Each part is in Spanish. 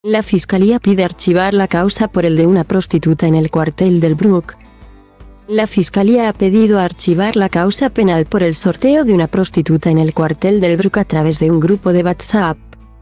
La fiscalía pide archivar la causa por el de una prostituta en el cuartel del Bruc. La fiscalía ha pedido archivar la causa penal por el sorteo de una prostituta en el cuartel del Bruc a través de un grupo de WhatsApp.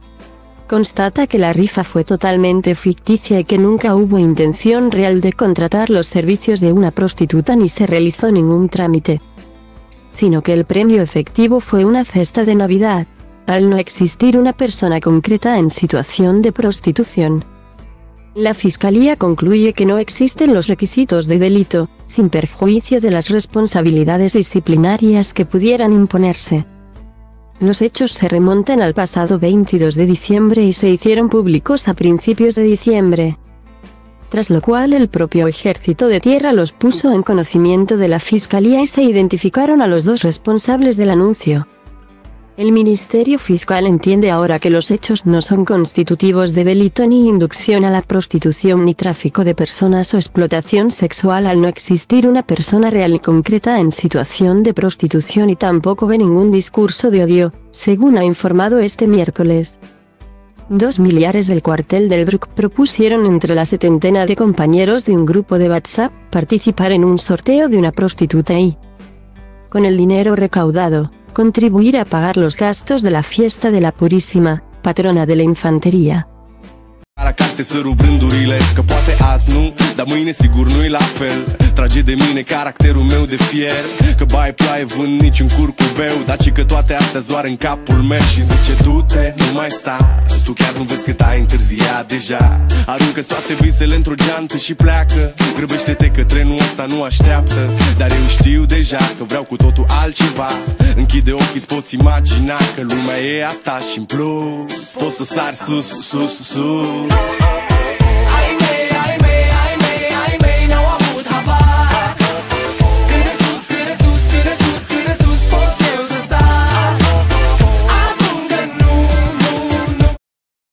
Constata que la rifa fue totalmente ficticia y que nunca hubo intención real de contratar los servicios de una prostituta ni se realizó ningún trámite, sino que el premio efectivo fue una cesta de Navidad, al no existir una persona concreta en situación de prostitución. La Fiscalía concluye que no existen los requisitos de delito, sin perjuicio de las responsabilidades disciplinarias que pudieran imponerse. Los hechos se remontan al pasado 22 de diciembre y se hicieron públicos a principios de diciembre, tras lo cual el propio Ejército de Tierra los puso en conocimiento de la Fiscalía y se identificaron a los dos responsables del anuncio. El Ministerio Fiscal entiende ahora que los hechos no son constitutivos de delito ni inducción a la prostitución ni tráfico de personas o explotación sexual al no existir una persona real y concreta en situación de prostitución y tampoco ve ningún discurso de odio, según ha informado este miércoles. Dos militares del cuartel del Bruc propusieron entre la setentena de compañeros de un grupo de WhatsApp participar en un sorteo de una prostituta y, con el dinero recaudado, contribuir a pagar los gastos de la fiesta de la Purísima, patrona de la infantería. La carte să rup rândurile, că poate azi nu, dar mâine sigur nu-i la fel. Trage de mine caracterul meu de fier, că baie ploaie vând niciun curcubeu, dar ci că toate astea doar în capul meu. Și zice du-te, nu mai sta, tu chiar nu vezi cât ai întârziat deja. Aruncă-ți toate visele într-o geantă și pleacă, grăbește-te că trenul ăsta nu așteaptă. Dar eu știu deja că vreau cu totul altceva. Închide ochii, îți poți imagina că lumea e a ta și în plus poți să sari sus, sus, sus.